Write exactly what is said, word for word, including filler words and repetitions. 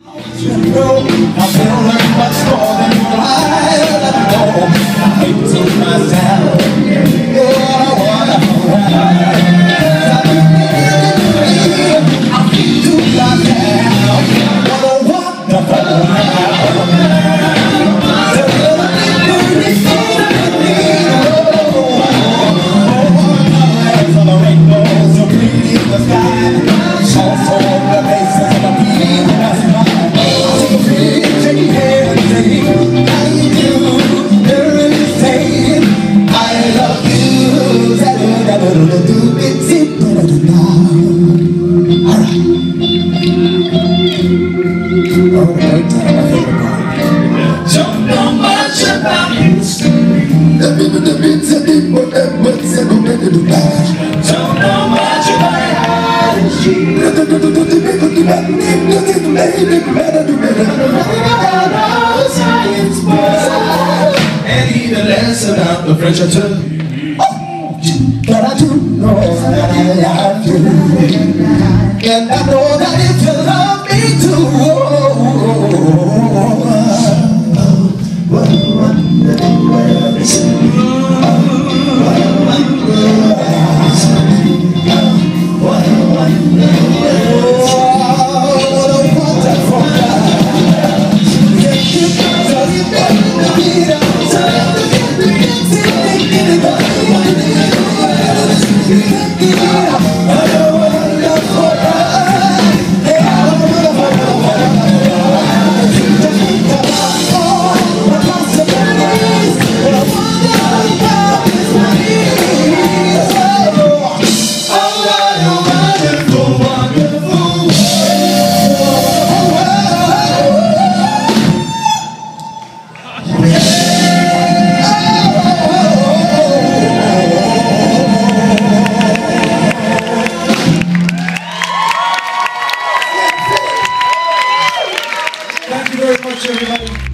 You know, I feel like much more than you lied. I know I hate to myself. Oh, I wanna I feel to myself. What a wonderful rainbows are pretty in the sky. Also the faces of the people that's mine. Don't know much about history. Don't know much about biology. Science books. And even less about the French too. But I do know that I love you, and I know that if you love me too, oh, what a wonderful world is it? What a wonderful world is it? What a wonderful world is it? What a wonderful world. Does it make me feel Thank you very much, everybody.